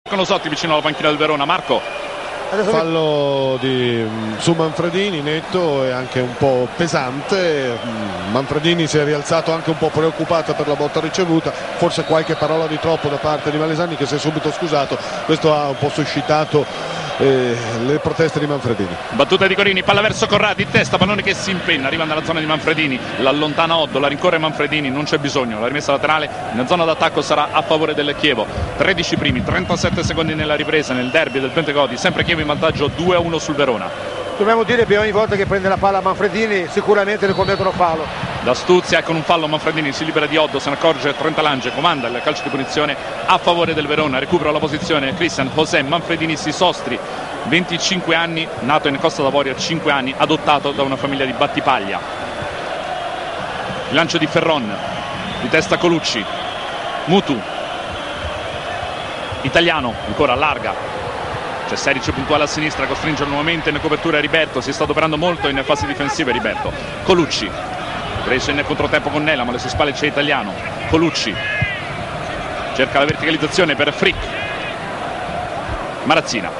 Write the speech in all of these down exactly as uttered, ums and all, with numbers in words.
Sotti vicino alla panchina del Verona. Marco. Fallo di, su Manfredini, netto e anche un po' pesante. Manfredini si è rialzato anche un po' preoccupato per la botta ricevuta, forse qualche parola di troppo da parte di Malesani, che si è subito scusato. Questo ha un po' suscitato eh, le proteste di Manfredini. Battuta di Corini, palla verso Corradi, testa, pallone che si impenna, arriva nella zona di Manfredini, l'allontana Oddo, la rincorre Manfredini, non c'è bisogno, la rimessa laterale in zona d'attacco sarà a favore del Chievo. Tredici primi, trentasette secondi nella ripresa nel derby del Pentegodi, sempre Chievo in vantaggio due a uno sul Verona. Dobbiamo dire che ogni volta che prende la palla Manfredini sicuramente ne commettono fallo. D'Astuzia con un fallo Manfredini si libera di Oddo, se ne accorge Trentalange, comanda il calcio di punizione a favore del Verona, recupera la posizione Christian José Manfredini Sisostri, venticinque anni, nato in Costa d'Avorio, cinque anni, adottato da una famiglia di Battipaglia. Il lancio di Ferron, di testa Colucci, Mutu, Italiano, ancora allarga. C'è Seric puntuale a sinistra, costringe nuovamente in copertura Riberto, si sta adoperando molto in fase difensiva Riberto. Colucci, preso in controtempo con Nela, ma alle sue spalle c'è Italiano. Colucci cerca la verticalizzazione per Frick. Marazzina,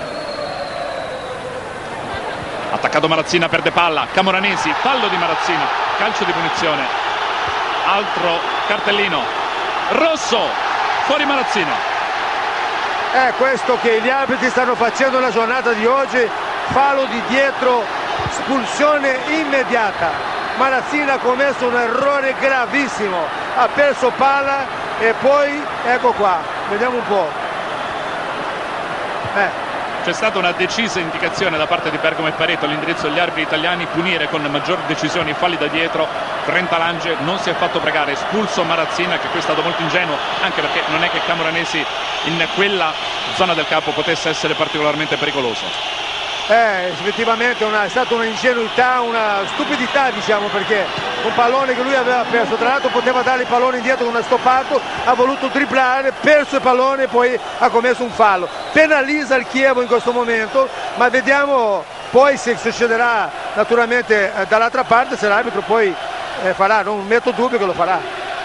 attaccato Marazzina, perde palla, Camoranesi, fallo di Marazzina, calcio di punizione, altro cartellino rosso, fuori Marazzina. È questo che gli arbitri stanno facendo nella giornata di oggi, fallo di dietro, espulsione immediata. Marazzina ha commesso un errore gravissimo, ha perso palla e poi ecco qua, vediamo un po'. Eh. C'è stata una decisa indicazione da parte di Bergamo e Pareto all'indirizzo degli arbitri italiani, punire con maggior decisione i falli da dietro. Trentalange non si è fatto pregare, espulso Marazzina, che qui è stato molto ingenuo, anche perché non è che Camoranesi in quella zona del campo potesse essere particolarmente pericoloso. Eh, effettivamente una, è stata una ingenuità, una stupidità, diciamo, perché un pallone che lui aveva perso, tra l'altro poteva dare il pallone indietro con una stoppato, ha voluto dribblare, perso il pallone e poi ha commesso un fallo. Penalizza il Chievo in questo momento, ma vediamo poi se succederà naturalmente eh, dall'altra parte, se l'arbitro poi eh, farà, non metto dubbio che lo farà.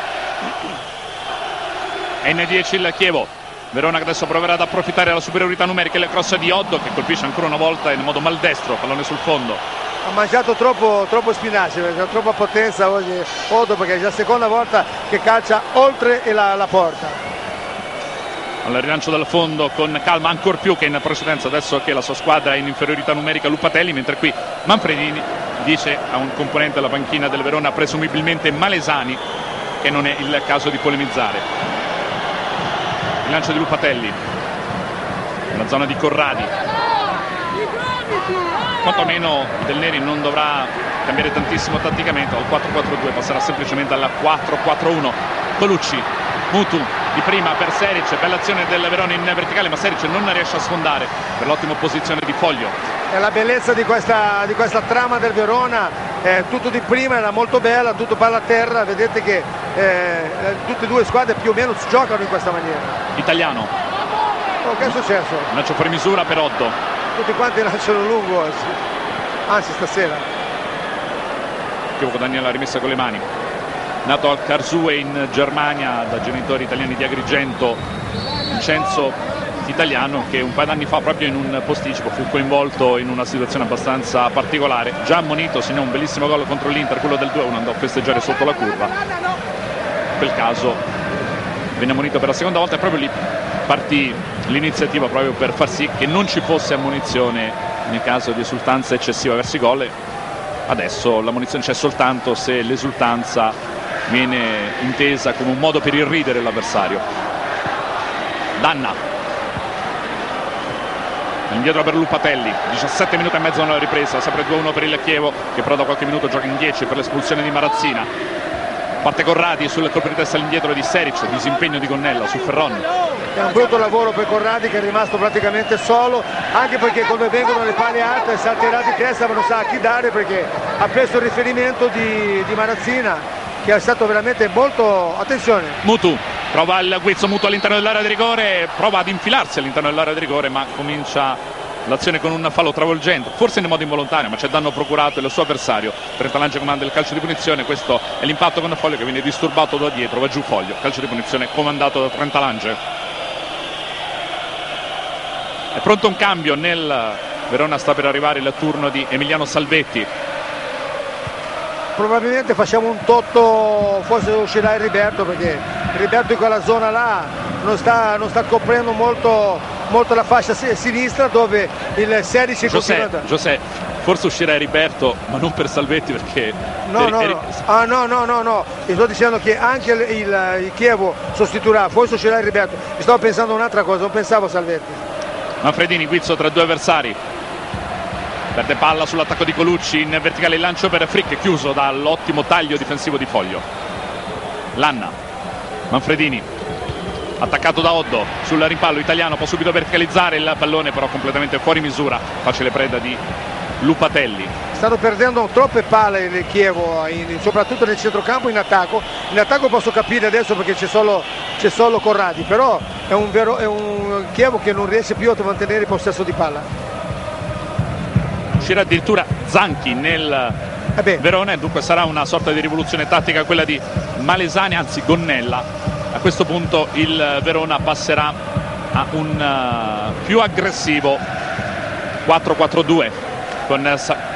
N dieci il Chievo. Verona che adesso proverà ad approfittare della superiorità numerica, le cross di Oddo che colpisce ancora una volta in modo maldestro, pallone sul fondo. Ha mangiato troppo, troppo spinaci, ha troppa potenza oggi Oddo, perché è già la seconda volta che calcia oltre la, la porta. Al rilancio dal fondo con calma, ancor più che in precedenza, adesso che la sua squadra è in inferiorità numerica, Lupatelli, mentre qui Manfredini dice a un componente della panchina del Verona, presumibilmente Malesani, che non è il caso di polemizzare. Il lancio di Lupatelli nella zona di Corradi, quantomeno Del Neri non dovrà cambiare tantissimo tatticamente, al quattro quattro due passerà semplicemente alla quattro quattro uno. Colucci, Mutu di prima per Seric, bella azione del Verona in verticale, ma Seric non riesce a sfondare per l'ottima posizione di Foglio. È la bellezza di questa, di questa trama del Verona, eh, tutto di prima era molto bella, tutto palla a terra, vedete che eh, tutte e due squadre più o meno si giocano in questa maniera. Italiano, oh, che è successo? Lancio fuori misura per Oddo. Tutti quanti lanciano lungo, anzi stasera. Chievo guadagna la rimessa con le mani. Nato al Karlsruhe in Germania da genitori italiani di Agrigento, Vincenzo Italiano, che un paio d'anni fa proprio in un posticipo fu coinvolto in una situazione abbastanza particolare, già ammonito, segnò un bellissimo gol contro l'Inter, quello del due a uno, andò a festeggiare sotto la curva. In quel caso venne ammonito per la seconda volta e proprio lì partì l'iniziativa proprio per far sì che non ci fosse ammonizione nel caso di esultanza eccessiva verso i gol. Adesso l'ammonizione c'è soltanto se l'esultanza viene intesa come un modo per irridere l'avversario. Danna indietro per Lupatelli, diciassette minuti e mezzo nella ripresa, sempre due a uno per il Chievo, che però da qualche minuto gioca in dieci per l'espulsione di Marazzina. Parte Corradi sul colpo di testa all'indietro di Seric, disimpegno di Gonnella su Ferron. È un brutto lavoro per Corradi, che è rimasto praticamente solo, anche perché come vengono le palle alte salterà di testa, ma non sa a chi dare, perché ha preso il riferimento di, di Marazzina, che è stato veramente molto... attenzione. Mutu prova il guizzo, Mutu all'interno dell'area di rigore, prova ad infilarsi all'interno dell'area di rigore, ma comincia l'azione con un fallo travolgente, forse in modo involontario, ma c'è danno procurato il suo avversario. Trentalange comanda il calcio di punizione, questo è l'impatto con Foglio che viene disturbato da dietro, va giù Foglio, calcio di punizione comandato da Trentalange. È pronto un cambio nel Verona, sta per arrivare il turno di Emiliano Salvetti. Probabilmente facciamo un totto, forse uscirà il Riberto, perché il Riberto in quella zona là non sta, non sta coprendo molto, molto la fascia sinistra, dove il sedici José, José, forse uscirà il Riberto, ma non per Salvetti, perché no, per, no, per... no. Ah, no, no, no, no, vi sto dicendo che anche il, il, il Chievo sostituirà, forse uscirà il Riberto. Mi stavo pensando un'altra cosa, non pensavo a Salvetti. Manfredini, guizzo tra due avversari, perde palla sull'attacco di Colucci, in verticale il lancio per Frick, chiuso dall'ottimo taglio difensivo di Foglio. Lanna, Manfredini, attaccato da Oddo, sul rimpallo italiano, può subito verticalizzare il pallone, però completamente fuori misura, facile preda di Lupatelli. Stanno perdendo troppe palle il Chievo, in, soprattutto nel centrocampo, in attacco. In attacco posso capire adesso perché c'è solo, c'è solo Corradi, però è un, vero, è un Chievo che non riesce più a mantenere il possesso di palla. Uscirà addirittura Zanchi nel eh Verona, e dunque sarà una sorta di rivoluzione tattica quella di Malesani, anzi Gonnella. A questo punto il Verona passerà a un uh, più aggressivo quattro quattro due con uh,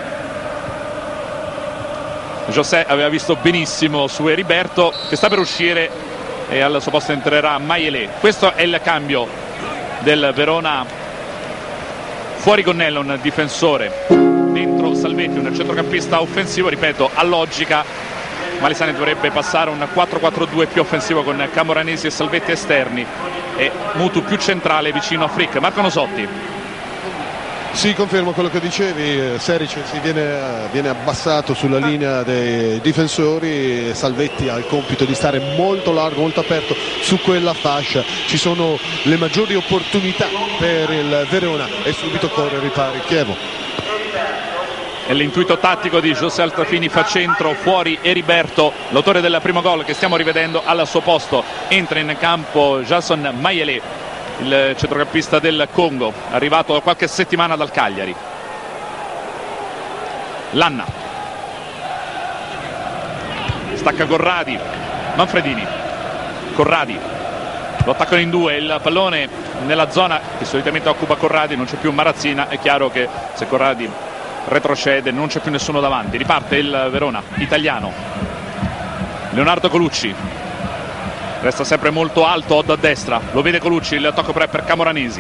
José aveva visto benissimo su Heriberto, che sta per uscire, e al suo posto entrerà Maielé. Questo è il cambio del Verona. Fuori Gonnella, un difensore, dentro Salvetti, un centrocampista offensivo. Ripeto, a logica Malesani dovrebbe passare un quattro quattro due più offensivo, con Camoranesi e Salvetti esterni e Mutu più centrale vicino a Frick. Marco Nosotti. Sì, confermo quello che dicevi, Seric si viene, viene abbassato sulla linea dei difensori, Salvetti ha il compito di stare molto largo, molto aperto su quella fascia, ci sono le maggiori opportunità per il Verona e subito corre a ripari il Chievo. E l'intuito tattico di José Altafini fa centro, fuori Heriberto, l'autore del primo gol che stiamo rivedendo. Al suo posto entra in campo Jason Maielé, il centrocampista del Congo, arrivato qualche settimana dal Cagliari. Lanna, stacca Corradi, Manfredini, Corradi, lo attaccano in due, il pallone nella zona che solitamente occupa Corradi, non c'è più Marazzina. È chiaro che se Corradi retrocede non c'è più nessuno davanti. Riparte il Verona, italiano, Leonardo Colucci, resta sempre molto alto Oddo a destra, lo vede Colucci, il tocco per, per Camoranesi,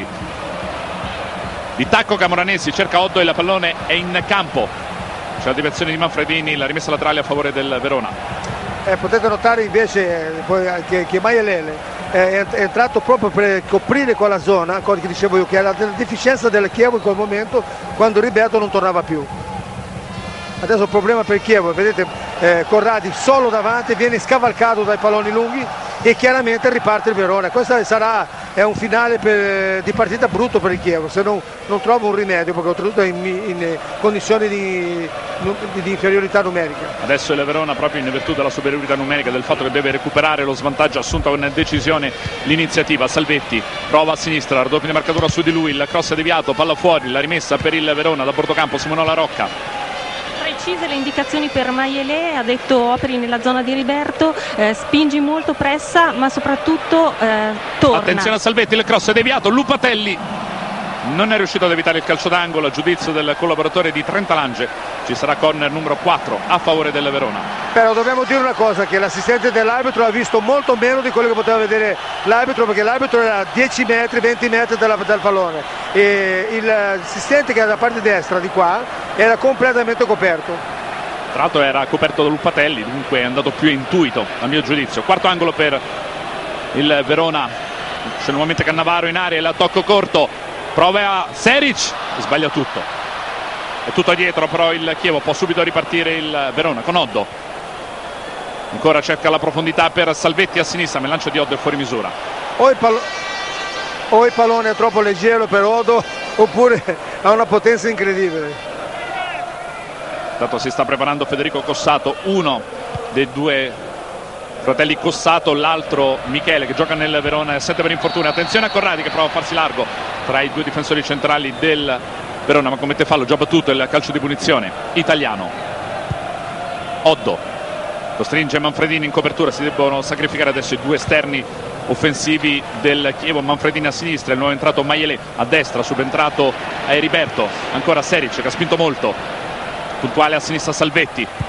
di tacco Camoranesi, cerca Oddo e il pallone è in campo. C'è la direzione di Manfredini, la rimessa laterale a favore del Verona. Eh, potete notare invece eh, che, che Maielé è, è entrato proprio per coprire quella zona, cosa che dicevo io, che era la deficienza del Chievo in quel momento, quando Riberto non tornava più. Adesso il problema per il Chievo, vedete eh, Corradi solo davanti, viene scavalcato dai palloni lunghi e chiaramente riparte il Verona. Questo sarà è un finale per, di partita brutto per il Chievo, se non, non trova un rimedio, perché oltretutto è in, in condizioni di, di inferiorità numerica. Adesso il Verona, proprio in virtù della superiorità numerica, del fatto che deve recuperare lo svantaggio, assunto con decisione l'iniziativa. Salvetti prova a sinistra, raddoppia di marcatura su di lui, il cross è deviato, palla fuori, la rimessa per il Verona da bordocampo, Simone La Rocca. Precise le indicazioni per Maielé, ha detto operi nella zona di Riberto, eh, spingi molto, pressa, ma soprattutto eh, torna. Attenzione a Salvetti, il cross è deviato, Lupatelli non è riuscito ad evitare il calcio d'angolo, a giudizio del collaboratore di Trentalange. Ci sarà corner numero quattro a favore del Verona. Però dobbiamo dire una cosa, che l'assistente dell'arbitro ha visto molto meno di quello che poteva vedere l'arbitro, perché l'arbitro era a dieci metri, venti metri dalla, dal pallone, e l'assistente che era da parte destra di qua era completamente coperto. Tra l'altro era coperto da Lupatelli, dunque è andato più intuito a mio giudizio. Quarto angolo per il Verona, c'è nuovamente Cannavaro in area, il tocco corto, prova a Seric, sbaglia tutto, è tutto dietro, però il Chievo può subito ripartire il Verona con Oddo. Ancora cerca la profondità per Salvetti a sinistra, ma il lancio di Oddo è fuori misura. O il, pal- o il pallone è troppo leggero per Oddo, oppure ha una potenza incredibile. Intanto si sta preparando Federico Cossato, uno dei due fratelli Cossato, l'altro Michele, che gioca nel Verona, sette per infortunio. Attenzione a Corradi che prova a farsi largo tra i due difensori centrali del Verona, ma commette fallo, già battuto il calcio di punizione italiano. Oddo costringe Manfredini in copertura, si debbono sacrificare adesso i due esterni offensivi del Chievo. Manfredini a sinistra, il nuovo entrato Maielé a destra, subentrato a Heriberto, ancora Seric che ha spinto molto, puntuale a sinistra Salvetti,